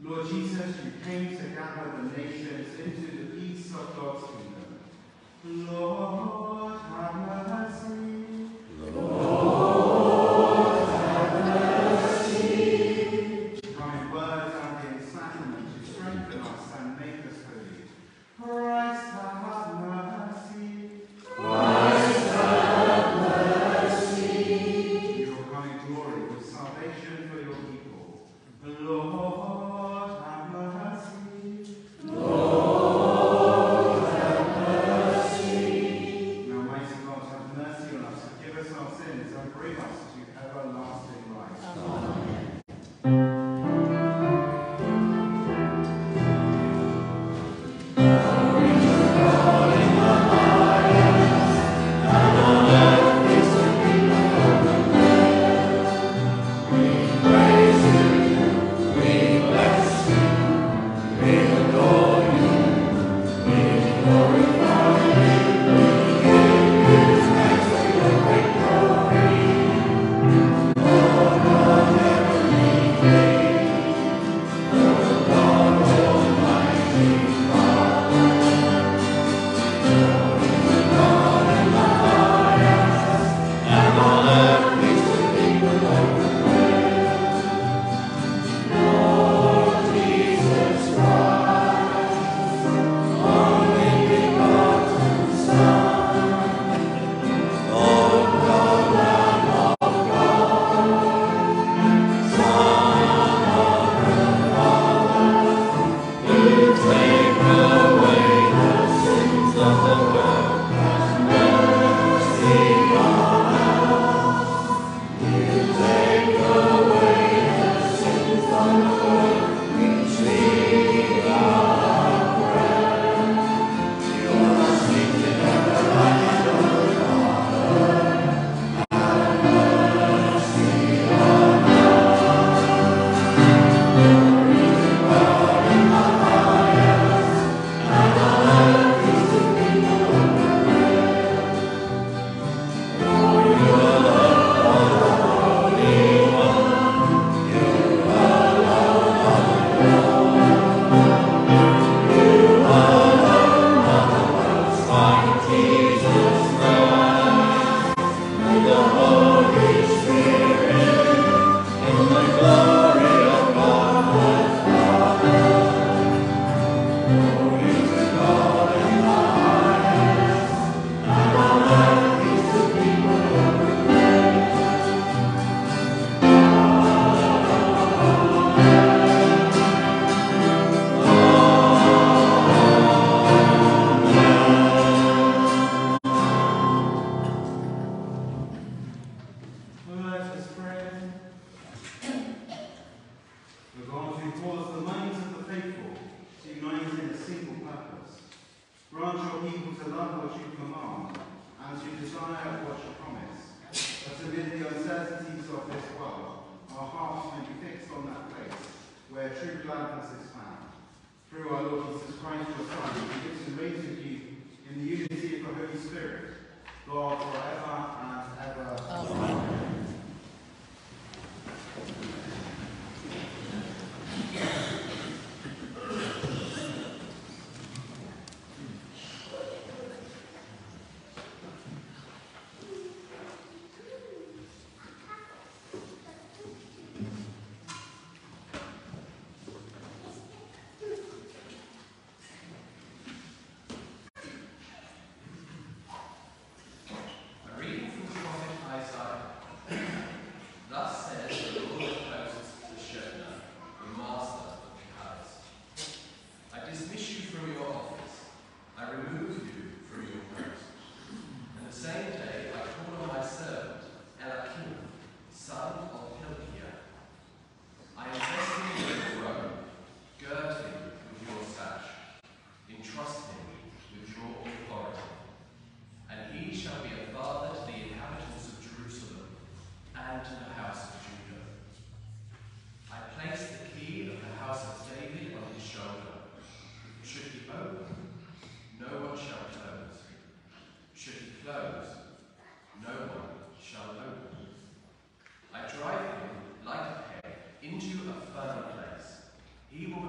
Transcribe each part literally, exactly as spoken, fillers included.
Lord Jesus, you came to gather the nations into the peace of God's kingdom. Lord, have mercy. Lord, have mercy. Come in word and in sacrament to strengthen us and make us holy. Christ, have mercy. Christ, have mercy. You will come in glory with salvation for your people. Lord, have mercy. Lord, have mercy. Now, mighty God, have mercy on us, forgive us our sins, and bring us to everlasting life. Amen.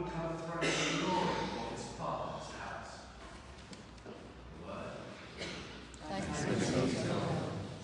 would have thrown the glory of his father's house. The word. Thanks be to God.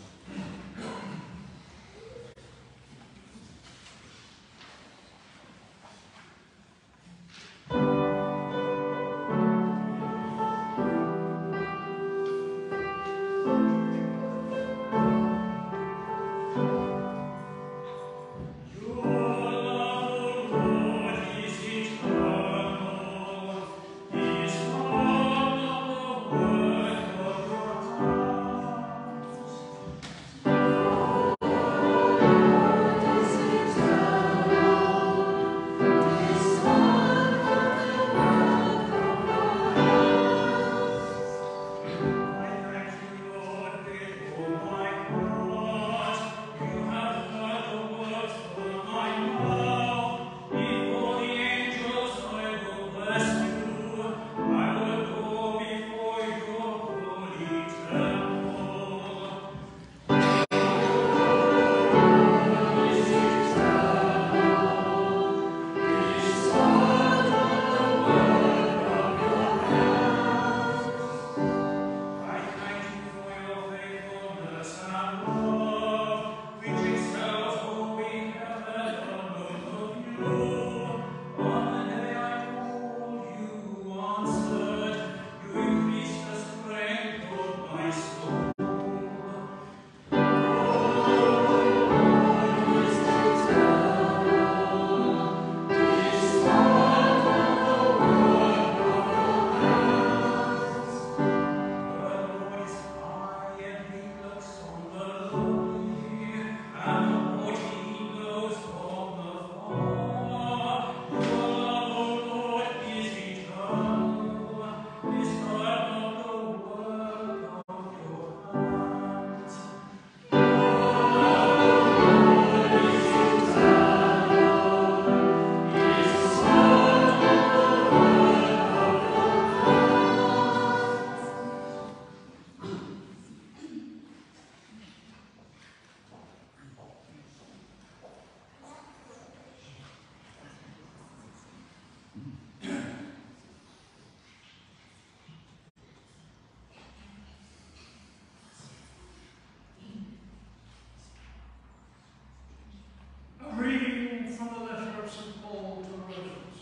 Reading from the letter of Saint Paul to the Romans.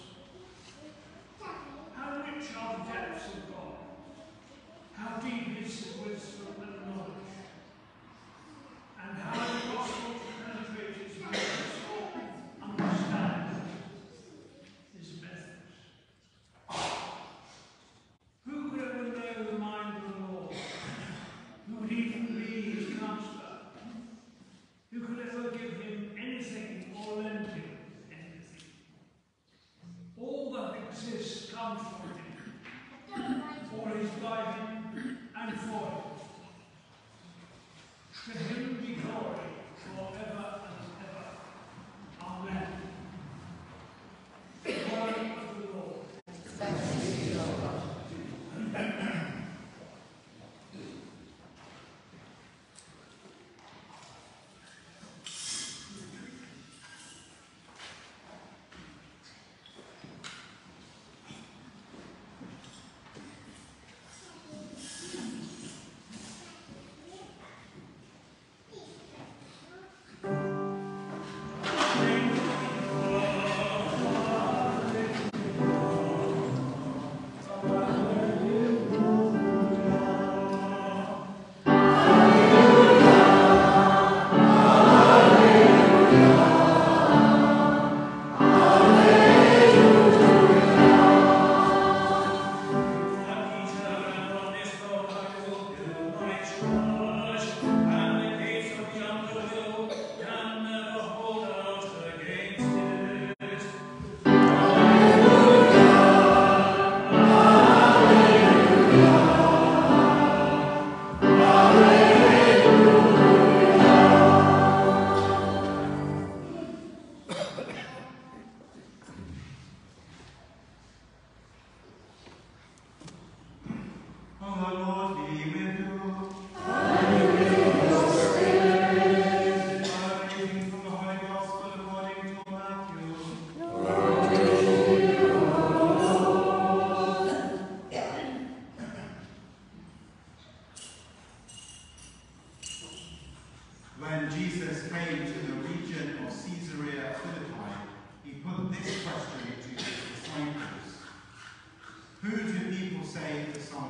How rich are the depths of God? How deep is his wisdom and knowledge? And how impossible to penetrate his ways or understand his methods. Who could ever know the mind of the Lord? Who would even be his counselor? Who could ever give him anything or lend him anything? All that exists comes from him, for his guiding and for him. To him be glory forever and ever. Amen. The word of the Lord. Thanks be to God.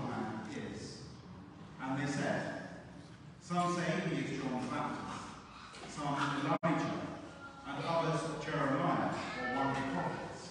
Man is. And they said, some say he is John the Baptist, some Elijah, and others Jeremiah, or one of the prophets.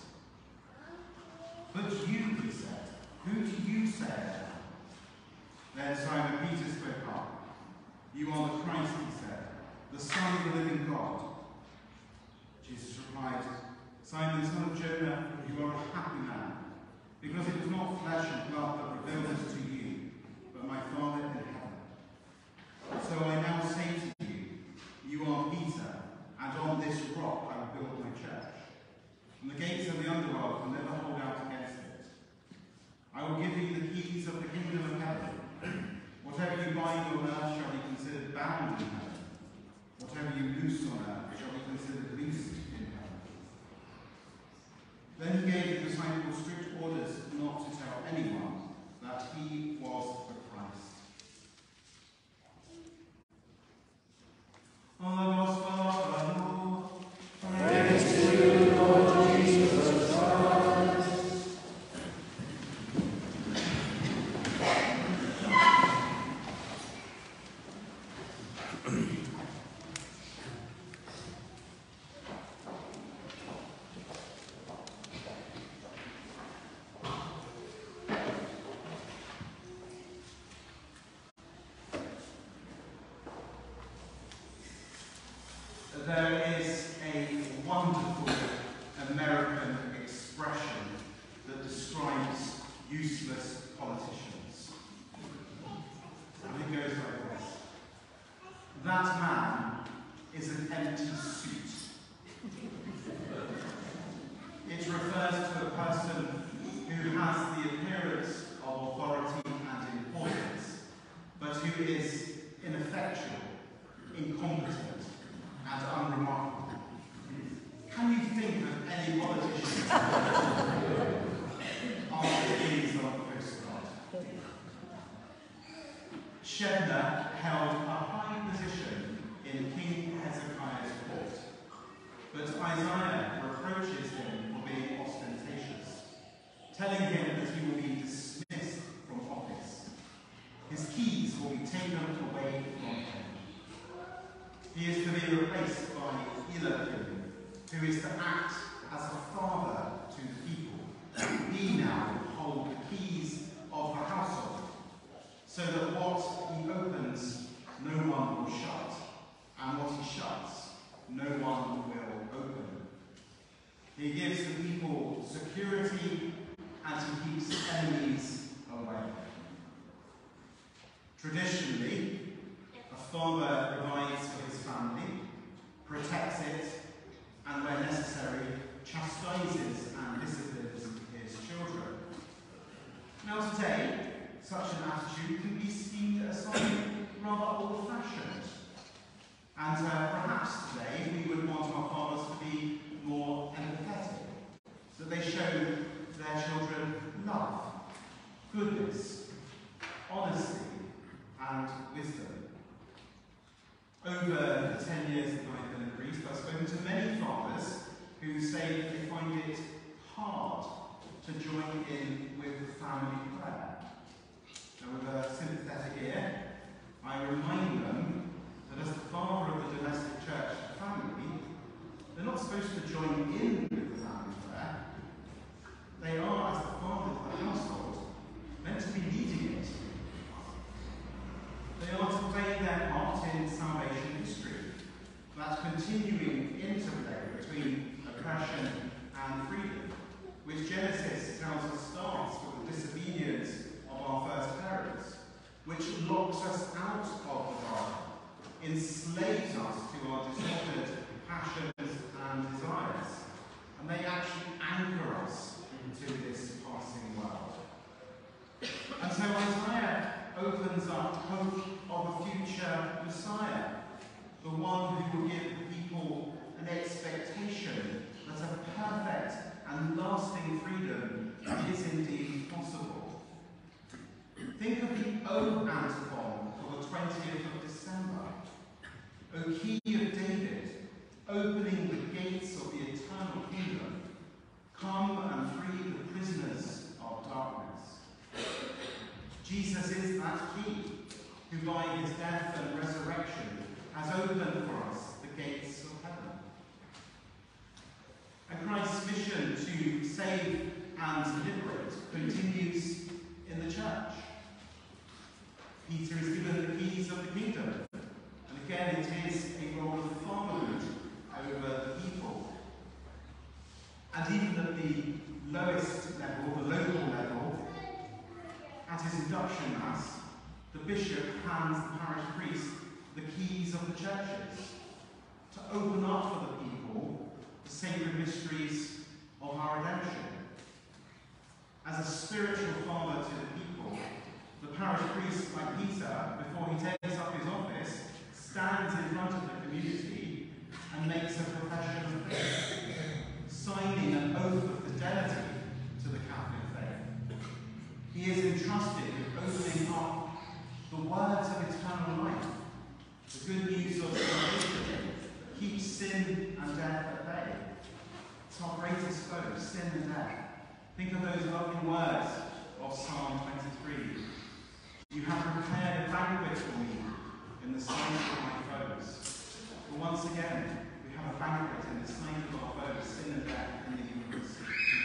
But you, he said, who do you say I am? Then Simon Peter spoke up. You are the Christ, he said, the Son of the living God. Jesus replied, Simon, son of Jonah, you are a happy man, because it was not flesh and blood that revealed this to you, but my Father in heaven. So I now say to you, you are Peter, and on this rock I will build my church, and the gates of the underworld will never hold out against it. I will give you the keys of the kingdom of heaven. Whatever you bind on earth shall be considered bound in heaven. Whatever you loose on earth shall be considered loose in heaven. Then he gave the disciples strict orders not to tell anyone that he was the Christ. On the gospel of our Lord. Praise to you, Lord Jesus Christ. There is a wonderful American expression that describes useless politicians. And it goes like this. That man is an empty suit. It refers to a person who has the appearance of authority and importance, but who is ineffectual, incompetent, and unremarkable. Can you think of any politicians after these on the postcard? Shebna held a high position in King Hezekiah's court, but Isaiah reproaches him for being ostentatious, telling him that he will be dismissed from office. His keys will be taken away from him. He is to be replaced by Eliakim, who is to act as a father to the people. He now will hold the keys of the household, so that what he opens, no one will shut, and what he shuts, no one will open. He gives the people security, and he keeps enemies away. Traditionally, a father provides for his family, protects it, and where necessary, chastises and disciplines his children. Now today, such an attitude can be seen as something rather old-fashioned. And uh, perhaps today we would want our fathers to be more empathetic, that they show their children love, goodness, honesty, and wisdom. Over the ten years that I've been a priest, I've spoken to many fathers who say that they find it hard to join in with family prayer. Now, with a sympathetic ear, I remind them that as the father of the domestic church family, they're not supposed to join in with the family prayer. They are, as the father of the household, meant to be leading it. They are to play their part in salvation history, that continuing interplay between oppression and freedom, which Genesis tells us starts with the disobedience of our first parents, which locks us out of the garden, enslaves us to our disordered passions and desires, and they actually anchor us into this passing world. And so Isaiah opens up hope of a future Messiah, the one who will give the people an expectation that a perfect and lasting freedom is indeed possible. Think of the O antiphon for the twentieth of December. O Key of David, opening the gates of the eternal kingdom, come and free the prisoners of darkness. Jesus is that key, who by his death and resurrection has opened for us the gates of heaven. And Christ's mission to save and liberate continues in the church. Peter is given the keys of the kingdom, and again it is a role of fatherhood over the people. And even at the lowest level, the local level, at his induction mass, the bishop hands the parish priest the keys of the churches to open up for the people the sacred mysteries of our redemption. As a spiritual father to the people, the parish priest, like Peter, before he takes up his office, stands in front of the community and makes a profession of faith, signing an oath of fidelity to the Catholic faith. He is entrusted with opening up the words of eternal life, the good news of salvation that keeps sin and death at bay. It's our greatest foe, sin and death. Think of those lovely words of Psalm twenty-three. You have prepared a banquet for me in the sight of my foes. But once again, we have a banquet in the sight of our foes, sin and death in the Eucharist.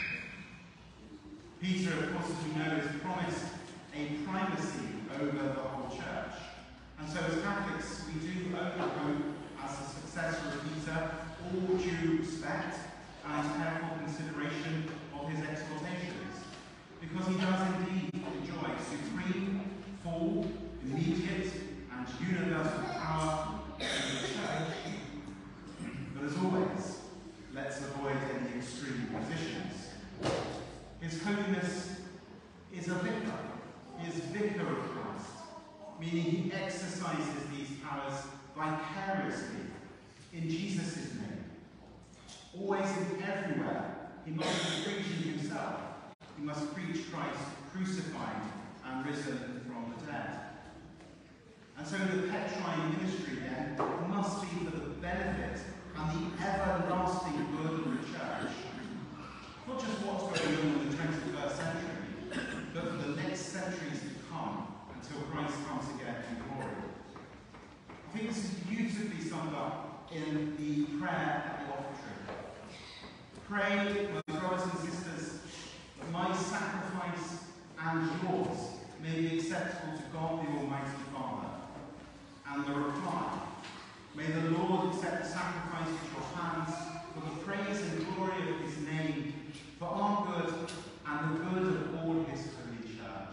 Peter, of course, as we know, has promised a primacy over the whole church. And so as Catholics, we do owe hope as a successor of Peter all due respect and careful consideration of his exhortations, because he does indeed enjoy supreme, full, immediate, and universal power in the church. But as always, let's avoid any extreme positions. His holiness is a vicar. He is vicar of Christ, meaning he exercises these powers vicariously in Jesus' name. Always and everywhere, he must be preaching himself. He must preach Christ crucified and risen from the dead. And so the Petrine ministry then must be for the benefit and the everlasting good of the church. Not just what's going on in the twenty-first century, but for the next centuries to come until Christ comes again in glory. I think this is beautifully summed up in the prayer at the offertory. Pray, my brothers and sisters, that my sacrifice and yours may be acceptable to God the Almighty Father. And the reply, may the Lord accept the sacrifice at your hands for the praise and glory of his name, for our good and the good of all his holy church.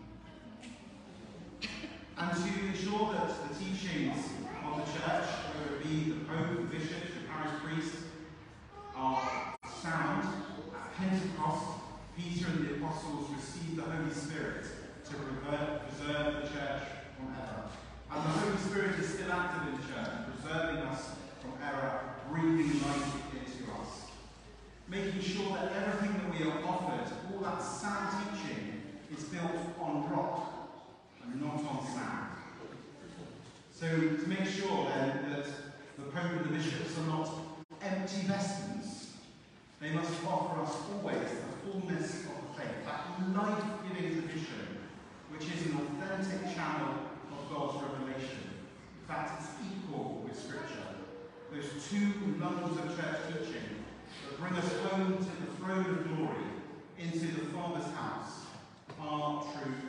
And to ensure that the teachings of the church, whether it be the Pope, the Bishop, the parish priest, are sound, at Pentecost, Peter and the apostles received the Holy Spirit to preserve the church from error. And the Holy Spirit is still active in the church, preserving us from error, breathing life into us. Making sure that everything that we are offered, all that sound teaching, is built on rock and not on sand. So to make sure then that the Pope and the bishops are not empty vestments, they must offer us always the fullness of the faith, that life-giving tradition, which is an authentic channel of God's revelation. In fact, it's equal with Scripture. Those two lungs of church teaching that bring us home to the throne of glory, into the Father's house, our true home.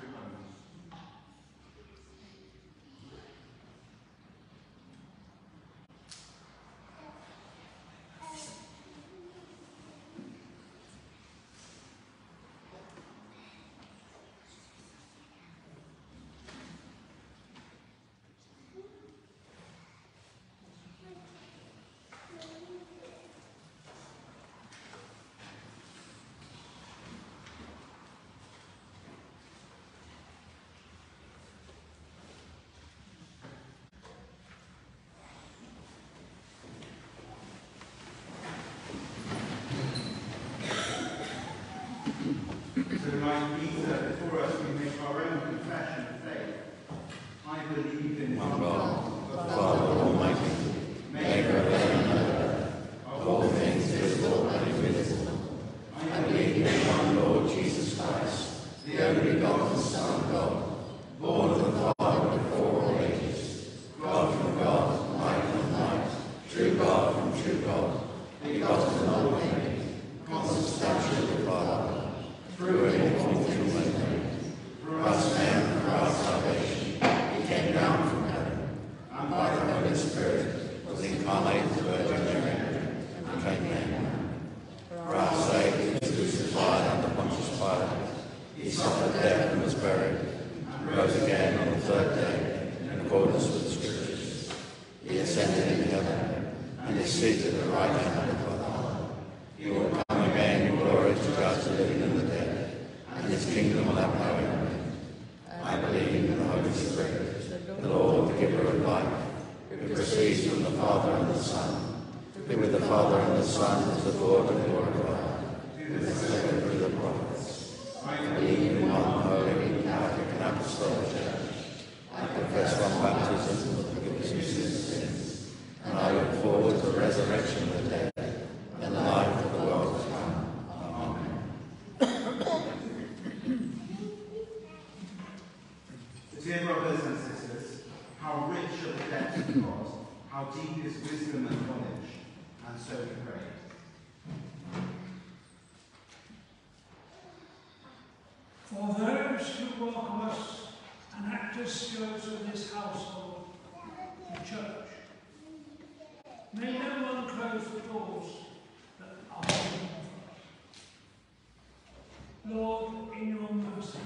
So like Peter, before us we make our own confession of faith. I believe in one God, the Father Almighty, maker of heaven and earth, of all things visible and invisible. I believe in one Lord Jesus Christ, the only begotten Son of God, born of the Father before all ages, God from God, light from light, true God from true God, begotten and almighty, consubstantial with the Father, through him all things were made. For us men, for our salvation, he came down from heaven, and by the Holy Spirit was incarnate of the Virgin Mary, and became man. For our sake he was crucified under Pontius Pilate. He suffered death and was buried, and rose again on the third day, in accordance with the Scriptures. He ascended into heaven, and is seated at the right hand of the Father. He will come again in glory to judge the living and the dead, and his kingdom will have no end. I believe in the Holy Spirit, the Lord, the giver of life, who proceeds from the Father and the Son, who with the Father and the Son is adored and glorified, who is spoken through the prophets. I believe in one holy, Catholic and Apostolic Church. I confess one baptism for the forgiveness of sins, and I look forward to the resurrection of the dead and the life of the world to come. Amen. Dear brothers and sisters, how rich are the depths of God, how deep is wisdom and knowledge, and so we pray. For those who welcome us and act as stewards of this household, the church, may no one close the doors that are open for us. Lord, in your mercy.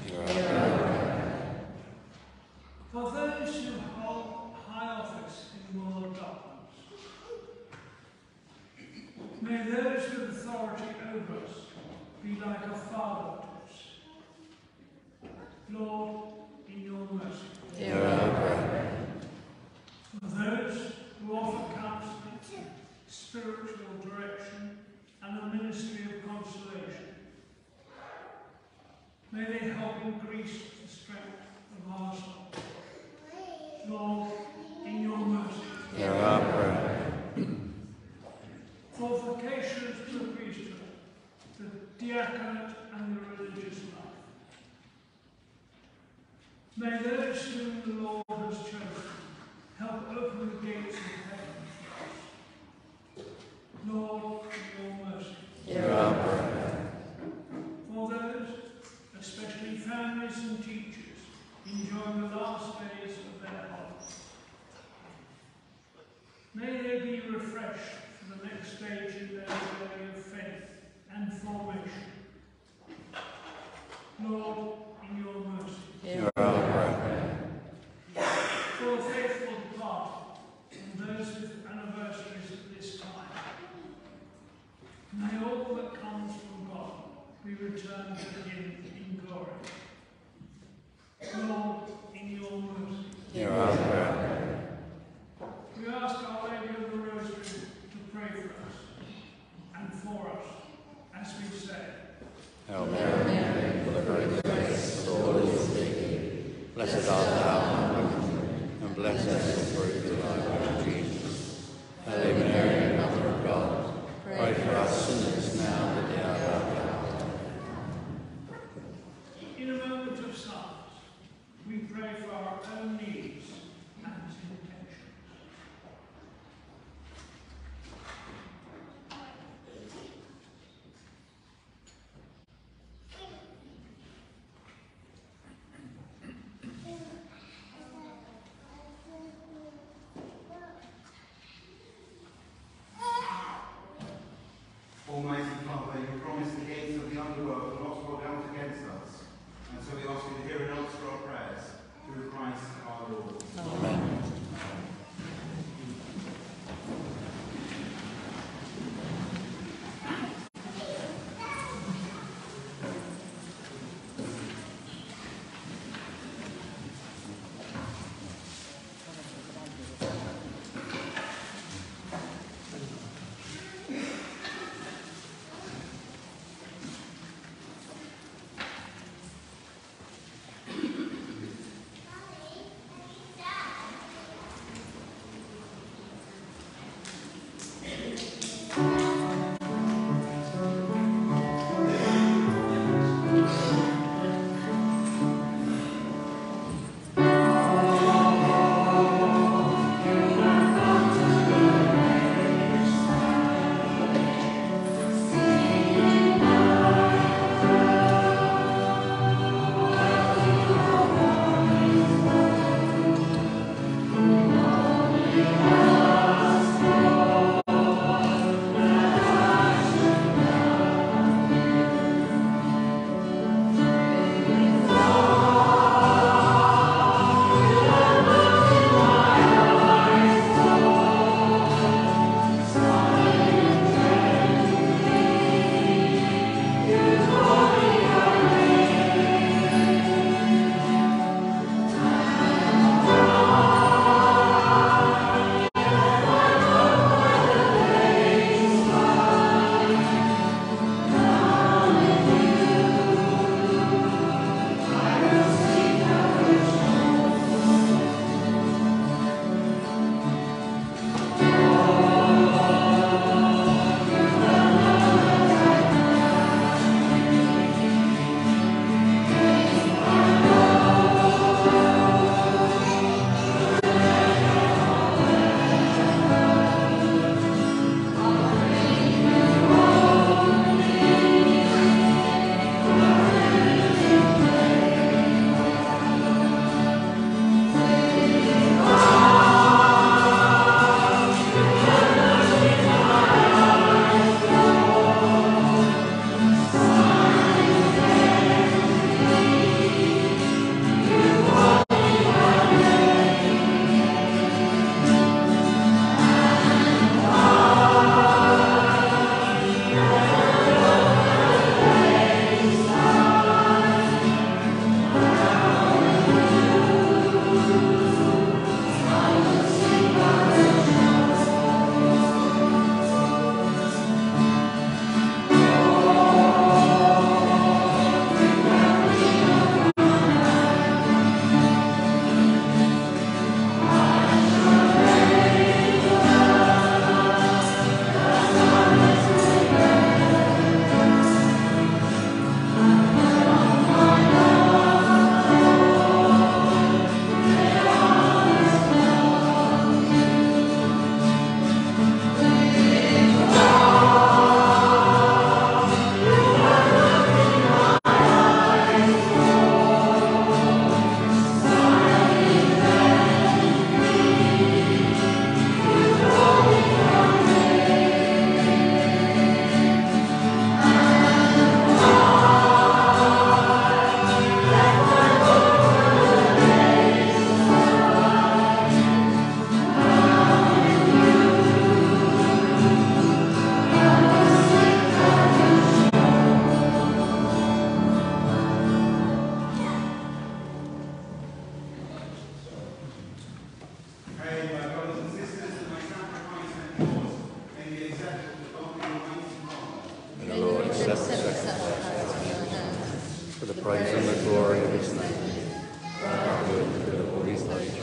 For those who hold high office in the world of darkness, may those with authority over us be like a father to us. Lord, in your mercy. For those who offer counseling, spiritual direction, and a ministry of consolation, may they help increase the strength of our soul. Lord, in your mercy. Hear our prayer. For vocations to the priesthood, the diaconate, and the religious life, may those whom the Lord has chosen help open the gates of heaven for us. Lord, in your mercy. Hear our prayer. For those, especially families and teachers, enjoying the last days of their lives, may they be refreshed for the next stage in their journey of faith and formation. Lord, in your mercy. Hear our prayer. For the faithful departed and those with anniversaries at this time, may all that comes from God be returned to him in glory. Lord, in your mercy. Hear our prayer. We ask Our Lady of the Rosary to pray for us and for us as we say, Hail Mary, full of grace, the Lord is with thee. Blessed art thou among women, and blessed is the fruit of thy womb, Jesus. Hail Mary, Mother of God, pray for us sinners now and at the hour of our death. in a moment of silence, we pray for our own needs and intentions. praise and the glory of his name. Our good and good of all his nature.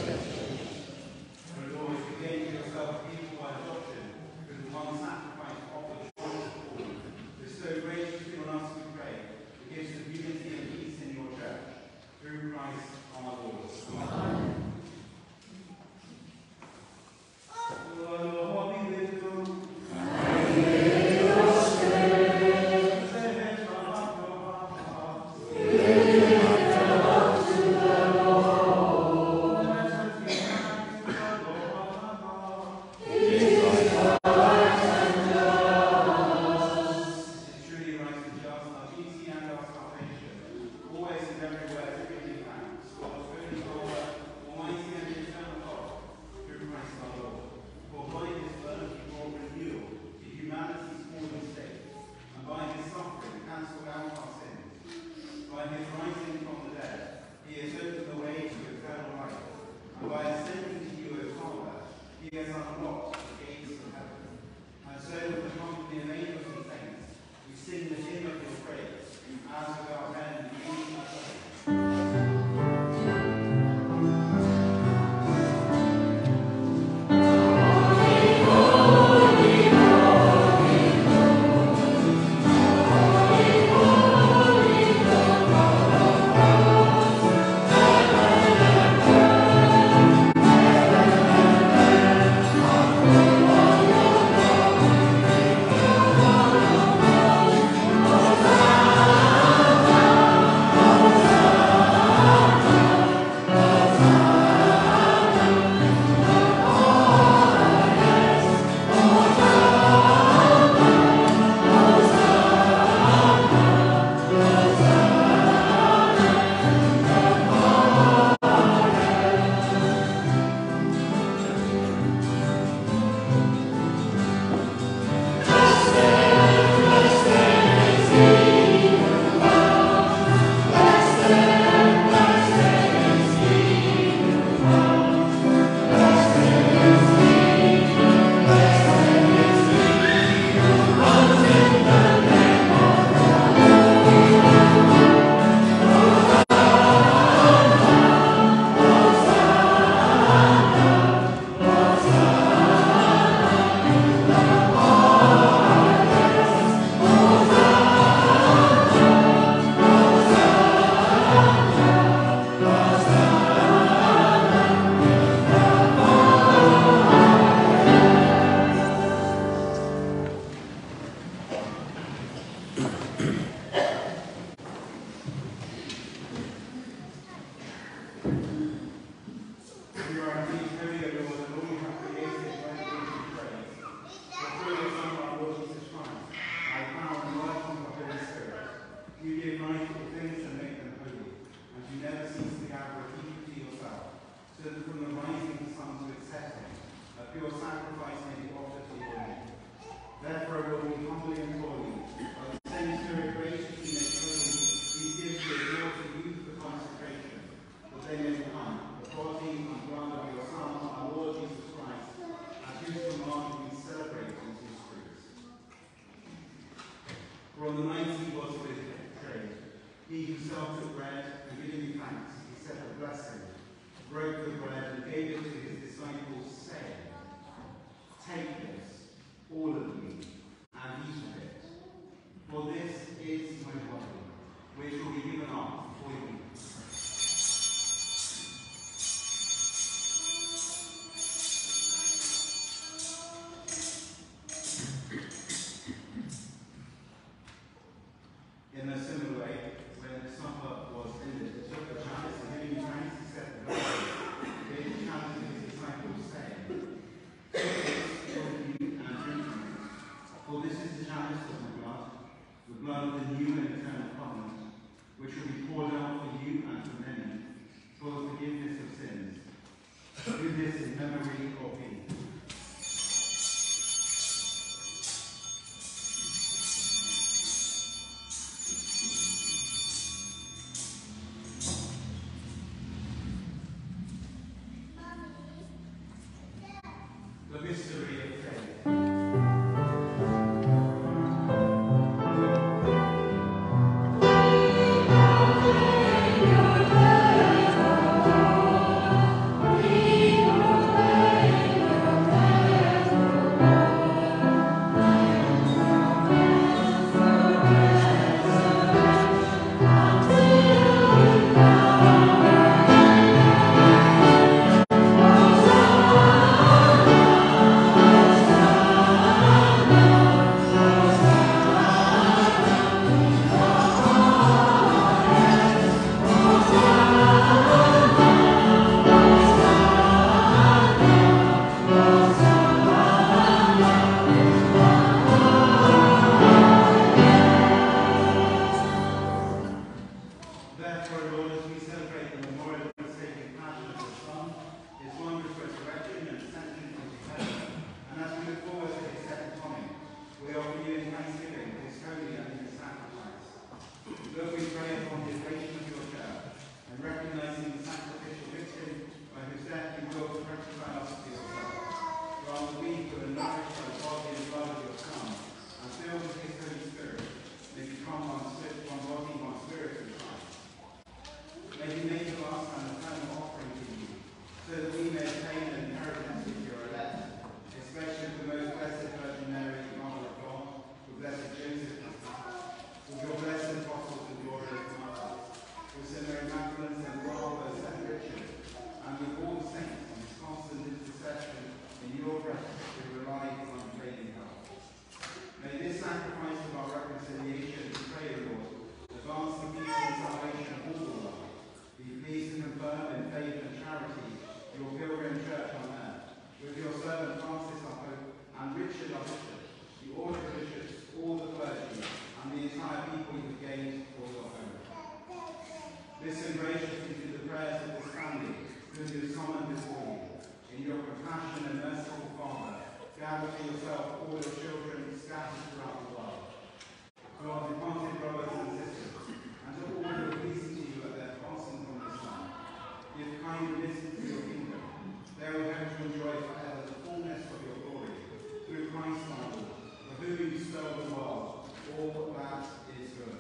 Therefore, Lord, as we celebrate the memorial of the saving passion of the Son, his wondrous resurrection and ascension into heaven, and as we look forward to his second coming, we offer you in thanksgiving his holy and his sacrifice. Lord, we pray upon the elevation of your church, and recognizing the sacrificial victim by whose death you will to reconcile us to yourself. Grant we who are nourished by the body and blood of your Son, and filled with his Holy Spirit, may become one spirit, one body, one spirit in Christ. May he make of us an eternal offering to you, so that we may attain an inheritance with your elect, especially the most blessed Virgin Mary, Mother of God, with blessed Joseph, with your blessed apostles and glorious martyrs, with Saint Mary Magdalene and Robert, Saint Richard, and with all the saints on his constant intercession in your presence, we rely on unfailing help. May this sacrifice of our reconciliation, we pray, Lord, advance the peace and salvation of all the world. Be pleased to confirm in faith and charity your pilgrim church on earth, with your servant Francis our Pope, and Richard our Bishop, the order of bishops, all the clergy, and the entire people you have gained for your home. Listen graciously to the prayers of this family, whom you have summoned before you. In your compassion and merciful Father, gather to yourself all your children scattered throughout the world. To our departed brothers and sisters, and to all who are pleasing to you at their passing from this life, give kind admittance to your kingdom. They will hope to enjoy forever the fullness of your glory, through Christ our Lord, for whom you bestow the world all that is good.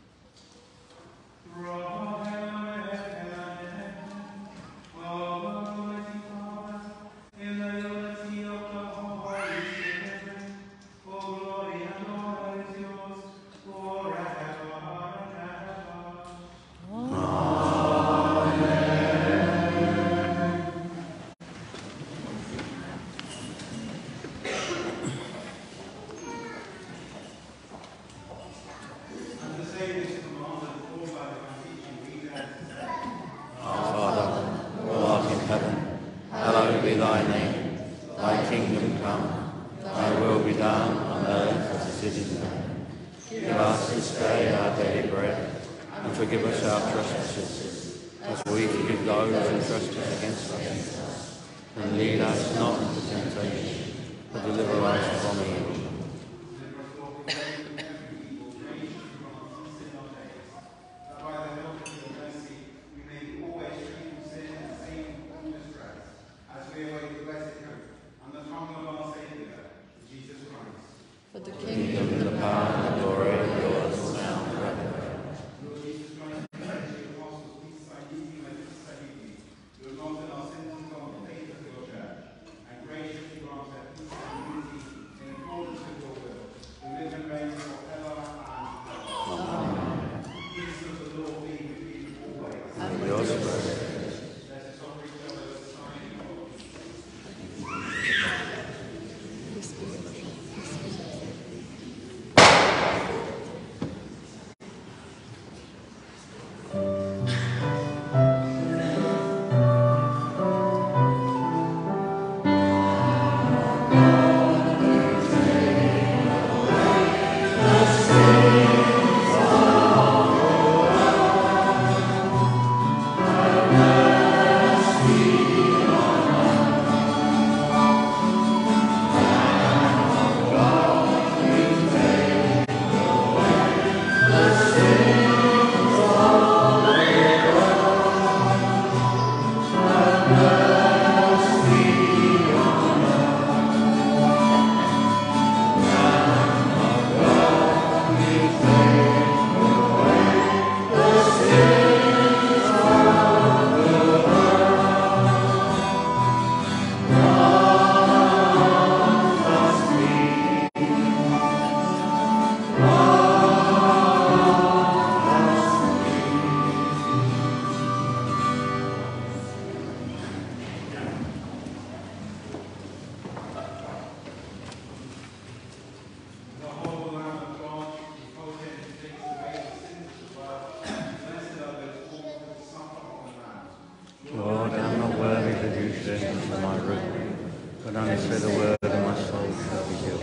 Almighty Father, in the unity of the Holy Spirit, all glory and honor is yours forever and ever. And the same is commanded all by the teaching we dare to say. Our Father, who art in heaven, hallowed be thy name. Thy kingdom come, thy will be done on earth as it is in heaven. Give us this day our daily bread, and forgive us our trespasses, as we forgive those who trespass against us. And lead us not into temptation, but deliver us from evil. That by the help of your mercy we may be always free from sin and safe from all distress, as we await the blessed hope and the coming of our Saviour, Jesus Christ. For the Kingdom kingdom and the power and the glory are yours now and forever. Lord Jesus Christ, you said to your apostles, peace I leave you, my peace I give you. You have not in our sins and on the faith of your church, and graciously grant her peace and unity in accordance with your will, who live and reign forever and ever. Peace of the Lord be with you always. and With with your yours. spirit. Let us offer each other a sign of Peace be with you. Peace be with you. the whole Lamb of God, who potent and takes away the sins of the world. Blessed are those all who suffer on the Lamb. Lord, I am not worthy that you should enter my room, but only say the word and my soul shall be healed.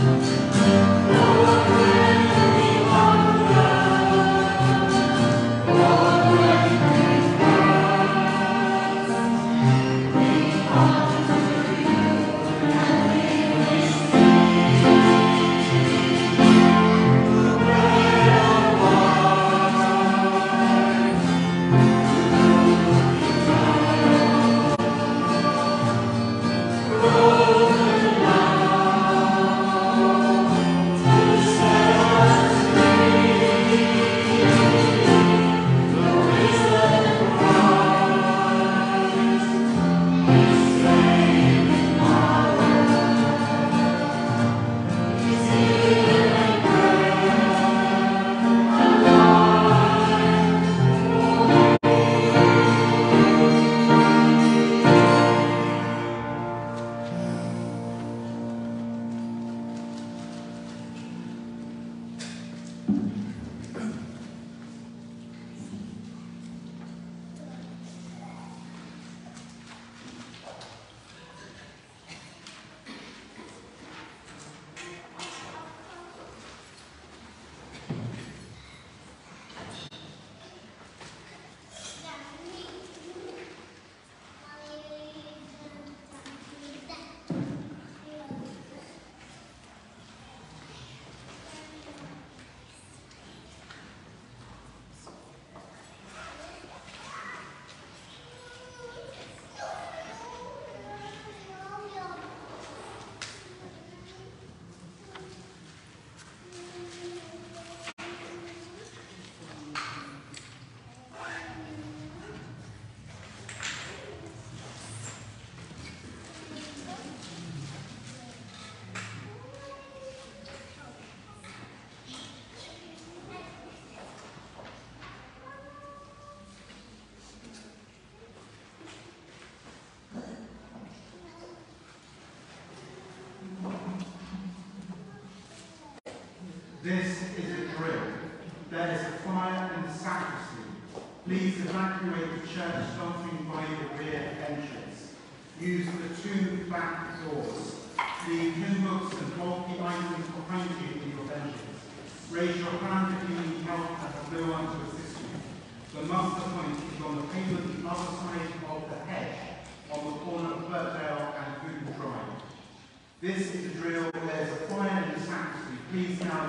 This is a drill. There is a fire in the sacristy. Please evacuate the church starting by the rear entrance. Use the two back doors. Leave hymn books and bulky items behind you in your benches. Raise your hand if you need help and no one to assist you. The muster point is on the pavement the other side of the hedge, on the corner of Birkdale and Gooden Drive. This is a drill. There is a fire in the sacristy. Please now